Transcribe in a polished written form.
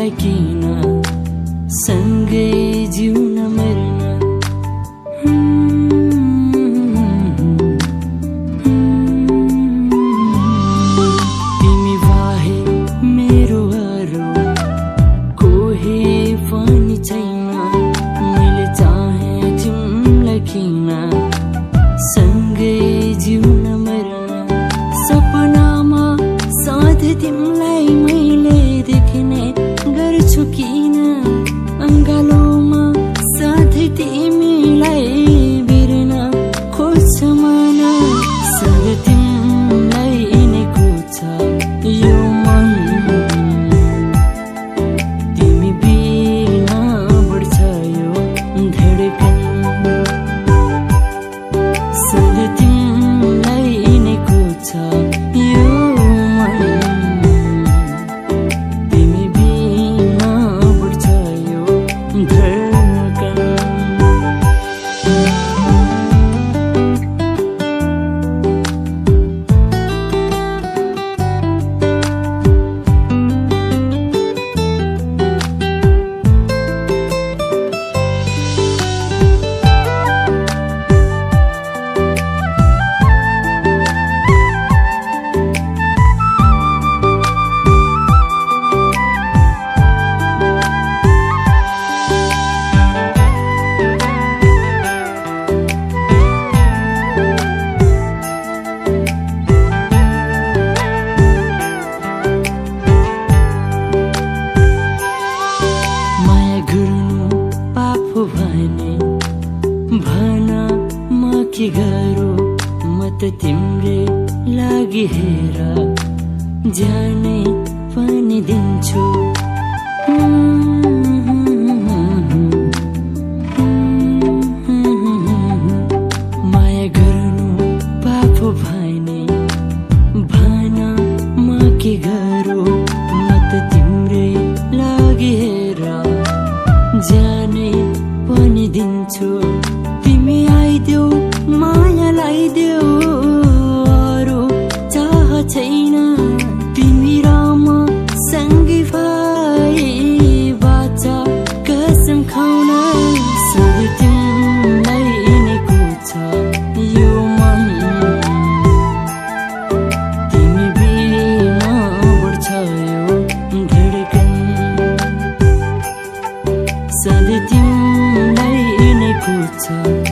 तिमीलाई किन सँगै जिउन मर्न तिमी बाहेक मेरो अरू कोही पनि छैन मैले चाहे तिमीलाई किन सँगै जिउन मर्न सपनामा सधैँ तिमीलाई मैले देख्ने गर्छु किन अङ्गालोमा सधैँ तिमीलाई बिर्न खोज्छ मन सधैँ तिमीलाई नै खोज्छ यो मन तिमी बिना बढ्छ यो धडकन सधैँ तिमीलाई नै खोज्छ यो मन तिमी बिना बढ्छ यो धडकन भन म के गरौँ म त तिम्रै लागि हेर जानै पनि दिन्छु माया गर्नु पाप भने भन म के गरौँ म त तिम्रै लागि हेर जानै पनि दिन्छु तिमी आइदेऊ माया लाइदेऊ अरू चाह छैन तिमी र म सँगै भई बाचा कसम खाउन सधैँ तिमीलाई नै खोज्छ यो मन तिमी बिना बढ्छ यो धडकन सधैँ तिमीलाई नै खोज्छ